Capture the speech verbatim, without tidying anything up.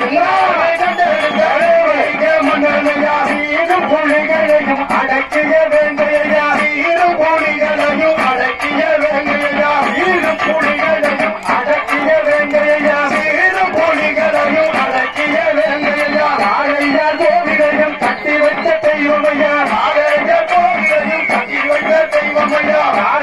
மன்னனையும் புலிகளையும் அடக்கிய வேங்கையா ஈரும் புலிகளையும் அடக்கிய வேங்கையா ஈரும் புலிகளையும் அடக்கிய வேங்கையா ஈரும் புலிகளையும் அடக்கிய வேங்கையா ஆலையா கோவிலையும் கட்டி வைத்த தெய்வமையா ஆலையா கோவிலையும் கட்டி வைத்த தெய்வமையா